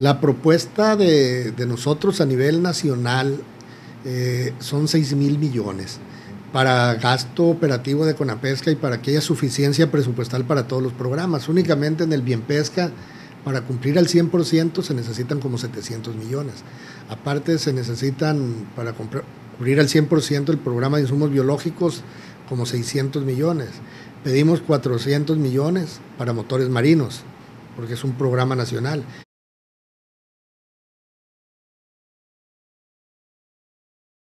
La propuesta de nosotros a nivel nacional son 6,000 millones para gasto operativo de Conapesca y para que haya suficiencia presupuestal para todos los programas. Únicamente en el Bienpesca, para cumplir al 100% se necesitan como 700 millones. Aparte se necesitan para cubrir al 100% el programa de insumos biológicos como 600 millones. Pedimos 400 millones para motores marinos, porque es un programa nacional.